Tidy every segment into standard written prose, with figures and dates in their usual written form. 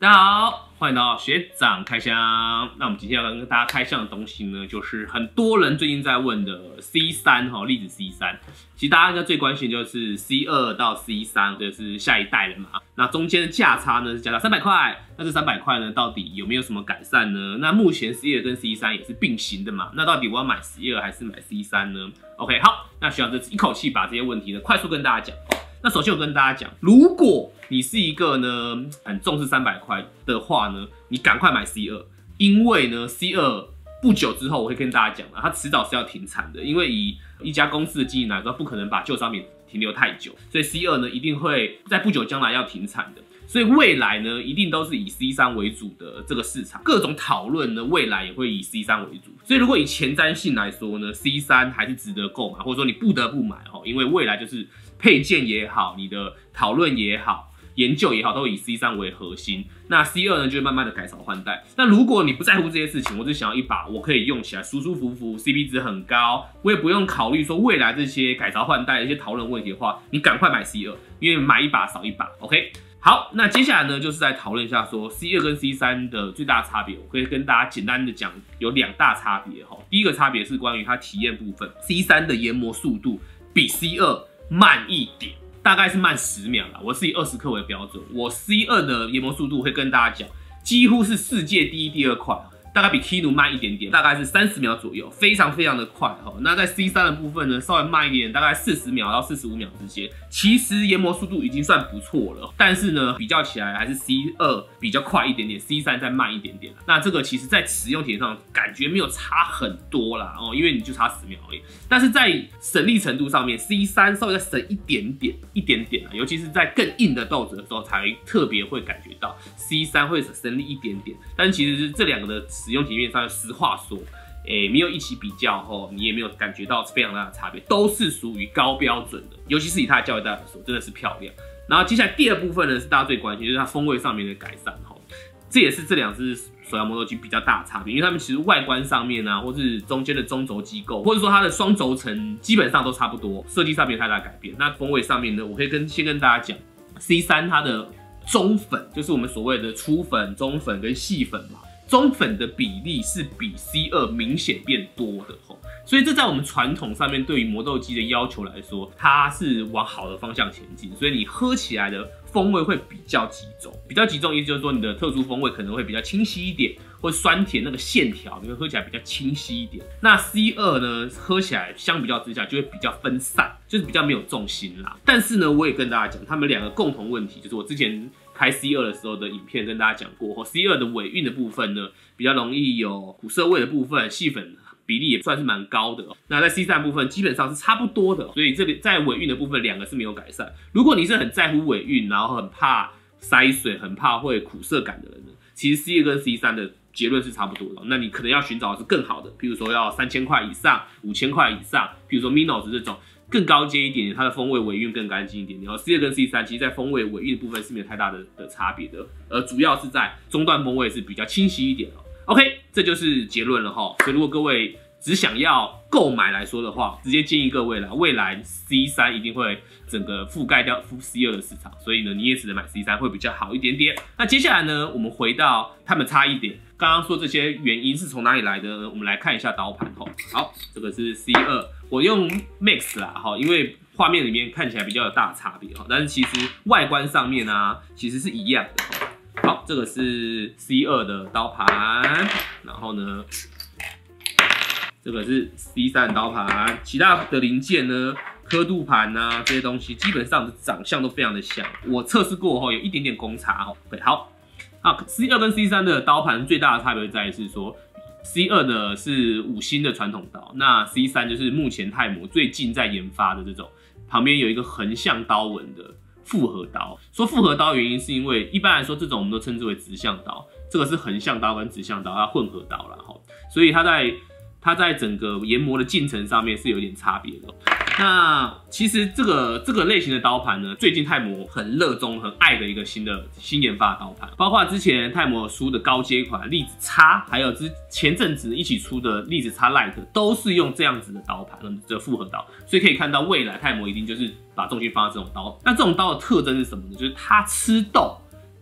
大家好，欢迎到学长开箱。那我们今天要跟大家开箱的东西呢，就是很多人最近在问的 C3 哈，粒子 C3。其实大家应该最关心就是 C2 到 C3， 就是下一代了嘛。那中间的价差呢是加到300块，那这300块呢到底有没有什么改善呢？那目前 C2 跟 C3 也是并行的嘛。那到底我要买 C2 还是买 C3 呢 ？OK， 好，那学长这次一口气把这些问题呢快速跟大家讲。那首先我跟大家讲，如果你是一个呢很重视300块的话呢，你赶快买 C2， 因为呢 C2 不久之后我会跟大家讲了，它迟早是要停产的，因为以一家公司的经营来说，不可能把旧商品停留太久，所以 C2 呢一定会在不久将来要停产的。所以未来呢，一定都是以 C3 为主的这个市场，各种讨论呢，未来也会以 C3 为主。所以如果以前瞻性来说呢 ，C3 还是值得购买，或者说你不得不买哦，因为未来就是配件也好，你的讨论也好，研究也好，都以 C3 为核心。那 C2 呢，就会慢慢的改朝换代。那如果你不在乎这些事情，我只想要一把我可以用起来舒舒服服 ，CP 值很高，我也不用考虑说未来这些改朝换代的一些讨论问题的话，你赶快买 C2， 因为买一把少一把 ，OK。好，那接下来呢，就是在讨论一下说 C2 跟 C3 的最大差别。我可以跟大家简单的讲，有2大差别哈。第一个差别是关于它体验部分 ，C3 的研磨速度比 C2 慢一点，大概是慢10秒啦。我是以20克为标准，我 C2 的研磨速度会跟大家讲，几乎是世界第1、第2快。大概比 Kinu 慢一点点，大概是30秒左右，非常非常的快哈。那在 C3 的部分呢，稍微慢一点，大概40秒到45秒之间。其实研磨速度已经算不错了，但是呢，比较起来还是 C2 比较快一点点 ，C3 再慢一点点。那这个其实在使用体验上感觉没有差很多啦哦，因为你就差10秒而已。但是在省力程度上面 ，C3 稍微再省一点点啦，尤其是在更硬的豆子的时候，才特别会感觉到 C3 会省力一点点。但是其实是这2个的使用体验上，实话说，没有一起比较后，你也没有感觉到非常大的差别，都是属于高标准的。尤其是以它的教育代来说，真的是漂亮。然后接下来第2部分呢，是大家最关心，就是它风味上面的改善哈。这也是这2只手摇磨豆机比较大的差别，因为它们其实外观上面啊，或是中间的中轴机构，或者说它的双轴承基本上都差不多，设计上没有太大改变。那风味上面呢，我可以先跟大家讲 ，C3 它的中粉就是我们所谓的粗粉、中粉跟细粉嘛。中粉的比例是比 C2 明显变多的吼，所以这在我们传统上面对于磨豆机的要求来说，它是往好的方向前进，所以你喝起来的风味会比较集中，意思就是说你的特殊风味可能会比较清晰一点，或酸甜那个线条你会喝起来比较清晰一点。那 C2 呢，喝起来相比较之下就会比较分散，就是比较没有重心啦。但是呢，我也跟大家讲，他们2个共同问题，就是我之前开 C2 的时候的影片跟大家讲过 ，C2 的尾韵的部分呢，比较容易有苦涩味的部分，细粉比例也算是蛮高的。那在 C3 部分基本上是差不多的，所以这里在尾韵的部分2个是没有改善。如果你是很在乎尾韵，然后很怕塞水，很怕会苦涩感的人呢，其实 C2 跟 C3 的结论是差不多的。那你可能要寻找的是更好的，譬如说要3000块以上、5000块以上，譬如说 Minos 这种。更高阶一点点，它的风味尾韵更干净一点点。然后 C2 跟 C3 其实在风味尾韵的部分是没有太大的差别的，而主要是在中段风味是比较清晰一点的。OK， 这就是结论了哈。所以如果各位只想要购买来说的话，直接建议各位啦，未来 C3 一定会整个覆盖掉 C2 的市场，所以呢，你也只能买 C3 会比较好一点点。那接下来呢，我们回到它们差异点。刚刚说这些原因是从哪里来的呢？我们来看一下刀盘哈。好，这个是 C2， 我用 Max 啦哈，因为画面里面看起来比较有大的差别哈，但是其实外观上面啊，其实是一样的哈。好，这个是 C2 的刀盘，然后呢，这个是 C3 的刀盘，其他的零件呢，刻度盘啊这些东西，基本上的长相都非常的像。我测试过后有一点点公差哈。对，好。C2 跟 C3 的刀盘最大的差别在于是说 ，C2 的是5星的传统刀，那 C3 就是目前泰磨最近在研发的这种，旁边有一个横向刀纹的复合刀。说复合刀的原因是因为一般来说这种我们都称之为直向刀，这个是横向刀跟直向刀，它混合刀啦哈，所以它在整个研磨的进程上面是有点差别的。那其实这个类型的刀盘呢，最近泰磨很热衷、很爱的一个新研发的刀盘，包括之前泰磨出的高阶款粒子 X， 还有前阵子一起出的粒子 X Lite， 都是用这样子的刀盘，这复合刀，所以可以看到未来泰磨一定就是把重心放在这种刀。那这种刀的特征是什么呢？就是它吃豆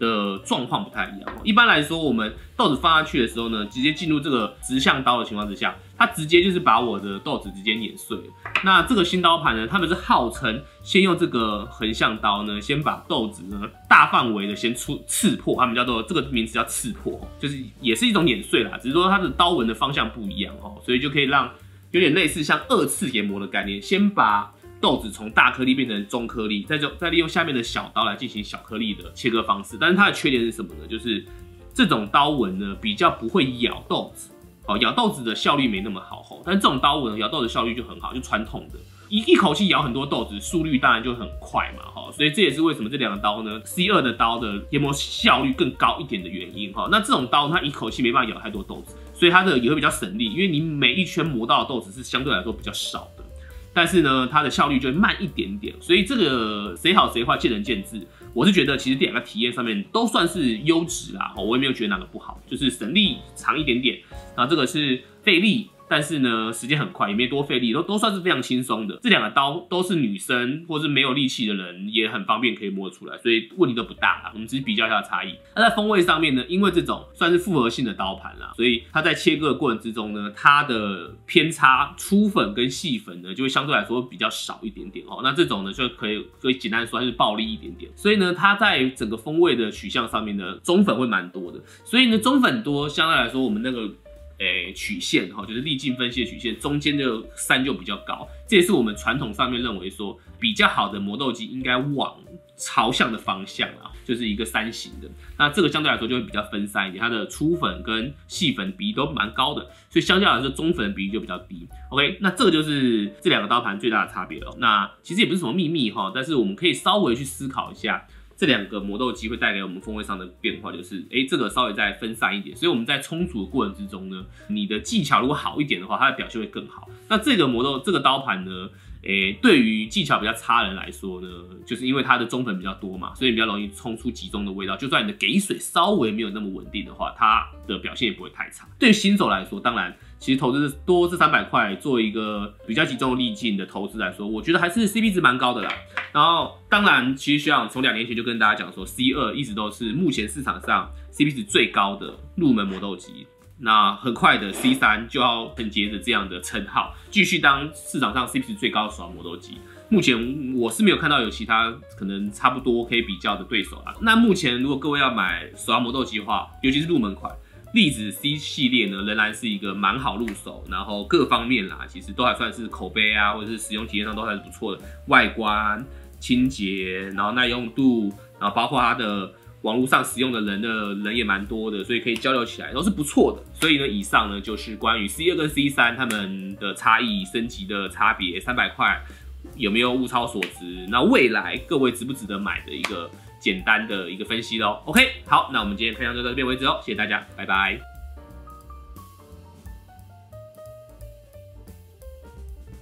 的状况不太一样。一般来说，我们豆子放下去的时候呢，直接进入这个直向刀的情况之下，它直接就是把我的豆子直接碾碎了。那这个新刀盘呢，他们是号称先用这个横向刀呢，先把豆子呢大范围的先刺破，他们叫做这个名词叫刺破，就是也是一种碾碎啦，只是说它的刀纹的方向不一样哦，所以就可以让有点类似像2次研磨的概念，先把豆子从大颗粒变成中颗粒，再利用下面的小刀来进行小颗粒的切割方式。但是它的缺点是什么呢？就是这种刀纹呢比较不会咬豆子，咬豆子的效率没那么好。但是这种刀纹咬豆子效率就很好，就传统的一口气咬很多豆子，速率当然就很快嘛。所以这也是为什么这两个刀呢 ，C2 的刀的研磨效率更高一点的原因。那这种刀它一口气没办法咬太多豆子，所以它的也会比较省力，因为你每一圈磨到的豆子是相对来说比较少的。但是呢，它的效率就会慢一点点，所以这个谁好谁坏见仁见智。我是觉得其实这两个体验上面都算是优质啦，我也没有觉得哪个不好，就是省力长一点点，然后这个是费力，但是呢时间很快，也没多费力，都算是非常轻松的。这两个刀都是女生或是没有力气的人也很方便可以摸得出来，所以问题都不大啦。我们只是比较一下差异。那在风味上面呢，因为这种算是复合性的刀盘啦，所以它在切割的过程之中呢，它的偏差粗粉跟细粉呢就会相对来说比较少一点点。那这种呢就可以简单说它是暴力一点点。所以呢，它在整个风味的取向上面呢，中粉会蛮多的。所以呢，中粉多相对来说我们那个曲线就是粒径分析的曲线，中间的3就比较高，这也是我们传统上面认为说比较好的磨豆机应该往朝向的方向啊，就是一个3型的。那这个相对来说就会比较分散一点，它的粗粉跟细粉比例都蛮高的，所以相较来说中粉的比例就比较低。OK， 那这个就是这两个刀盘最大的差别了。那其实也不是什么秘密但是我们可以稍微去思考一下。这两个磨豆机会带给我们风味上的变化，就是这个稍微再分散一点，所以我们在冲煮的过程之中呢，你的技巧如果好一点的话，它的表现会更好。那这个刀盘呢，对于技巧比较差的人来说呢，就是因为它的中粉比较多嘛，所以比较容易冲出集中的味道。就算你的给水稍微没有那么稳定的话，它的表现也不会太差。对于新手来说，当然。其实投资多这300块做一个比较集中的力径的投资来说，我觉得还是 CP 值蛮高的啦。然后当然，其实学长从2年前就跟大家讲说 ，C2 一直都是目前市场上 CP 值最高的入门磨豆机。那很快的 C3 就要承接着这样的称号，继续当市场上 CP 值最高的手摇磨豆机。目前我是没有看到有其他可能差不多可以比较的对手啦。那目前如果各位要买手摇磨豆机的话，尤其是入门款。粒子 C 系列呢，仍然是一个蛮好入手，然后各方面啦，其实都还算是口碑啊，或者是使用体验上都还是不错的。外观、清洁，然后耐用度，然后包括它的网络上使用的人也蛮多的，所以可以交流起来都是不错的。所以呢，以上呢就是关于 C2 跟 C3 它们的差异、升级的差别，300块有没有物超所值？那未来各位值不值得买的一个简单的一个分析咯。OK， 好，那我们今天分享就到这边为止哦，谢谢大家，拜拜。